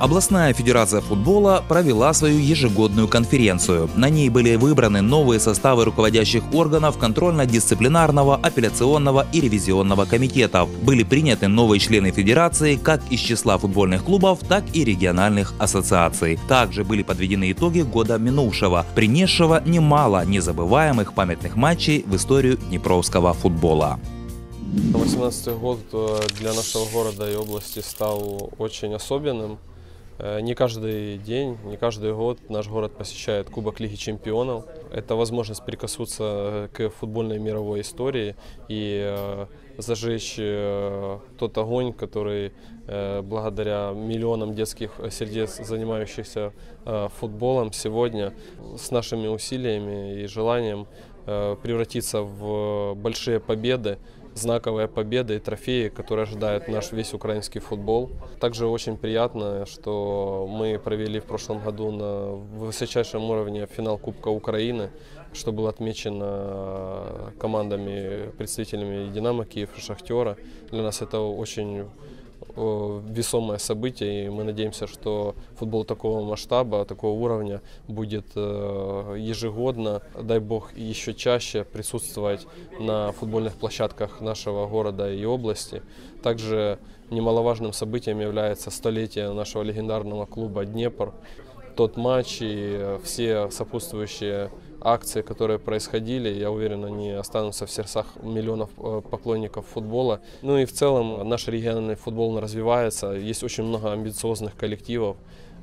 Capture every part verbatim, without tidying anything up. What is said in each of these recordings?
Областная федерация футбола провела свою ежегодную конференцию. На ней были выбраны новые составы руководящих органов контрольно-дисциплинарного, апелляционного и ревизионного комитетов. Были приняты новые члены федерации как из числа футбольных клубов, так и региональных ассоциаций. Также были подведены итоги года минувшего, принесшего немало незабываемых памятных матчей в историю днепровского футбола. две тысячи восемнадцатый год для нашего города и области стал очень особенным. Не каждый день, не каждый год наш город посещает Кубок Лиги Чемпионов. Это возможность прикоснуться к футбольной мировой истории и зажечь тот огонь, который благодаря миллионам детских сердец, занимающихся футболом, сегодня с нашими усилиями и желанием превратиться в большие победы, знаковые победы и трофеи, которые ожидает наш весь украинский футбол. Также очень приятно, что мы провели в прошлом году на высочайшем уровне финал Кубка Украины, что было отмечено командами, представителями Динамо Киев и Шахтера. Для нас это очень весомое событие, и мы надеемся, что футбол такого масштаба, такого уровня будет ежегодно, дай бог, еще чаще присутствовать на футбольных площадках нашего города и области. Также немаловажным событием является столетие нашего легендарного клуба «Днепр». Тот матч и все сопутствующие акции, которые происходили, я уверен, они останутся в сердцах миллионов поклонников футбола. Ну и в целом наш региональный футбол развивается, есть очень много амбициозных коллективов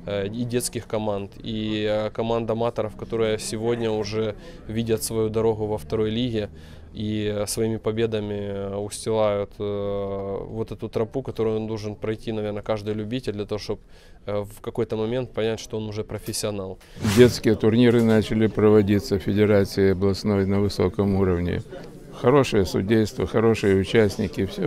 и детских команд, и команд аматоров, которые сегодня уже видят свою дорогу во второй лиге и своими победами устилают вот эту тропу, которую он должен пройти, наверное, каждый любитель для того, чтобы в какой-то момент понять, что он уже профессионал. Детские турниры начали проводиться в Федерации областной на высоком уровне. Хорошее судейство, хорошие участники. Все.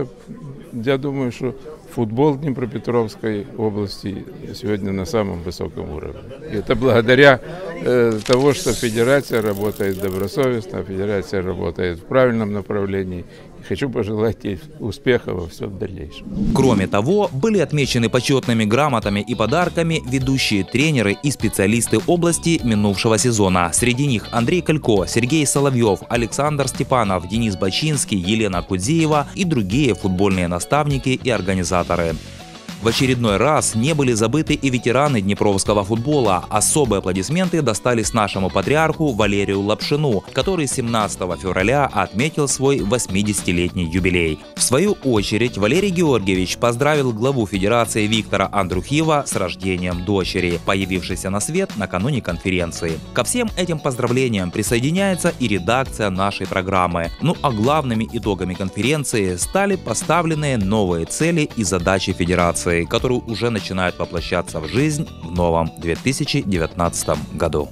Я думаю, что футбол Днепропетровской области сегодня на самом высоком уровне. И это благодаря э, тому, что федерация работает добросовестно, федерация работает в правильном направлении. И хочу пожелать ей успеха во всем дальнейшем. Кроме того, были отмечены почетными грамотами и подарками ведущие тренеры и специалисты области минувшего сезона. Среди них Андрей Калько, Сергей Соловьев, Александр Степанов, Денис Бачинский, Елена Кудзеева и другие футбольные наставники и организаторы. В очередной раз не были забыты и ветераны днепровского футбола. Особые аплодисменты достались нашему патриарху Валерию Лапшину, который семнадцатого февраля отметил свой восьмидесятилетний юбилей. В свою очередь Валерий Георгиевич поздравил главу Федерации Виктора Андрухиева с рождением дочери, появившейся на свет накануне конференции. Ко всем этим поздравлениям присоединяется и редакция нашей программы. Ну а главными итогами конференции стали поставленные новые цели и задачи Федерации, которые уже начинают воплощаться в жизнь в новом две тысячи девятнадцатом году.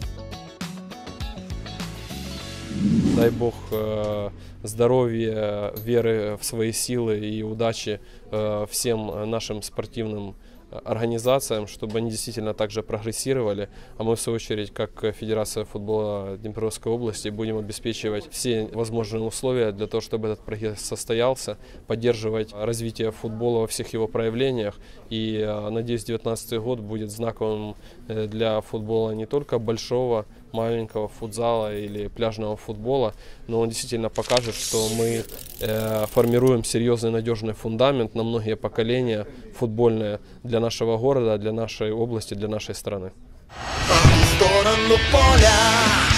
Дай бог здоровья, веры в свои силы и удачи всем нашим спортивным организациям, чтобы они действительно также прогрессировали, а мы в свою очередь как Федерация футбола Днепровской области будем обеспечивать все возможные условия для того, чтобы этот прогресс состоялся, поддерживать развитие футбола во всех его проявлениях, и надеюсь, две тысячи девятнадцатый год будет знаковым для футбола не только большого, маленького футзала или пляжного футбола, но он действительно покажет, что мы э, формируем серьезный надежный фундамент на многие поколения футбольные для нашего города, для нашей области, для нашей страны. В сторону поля.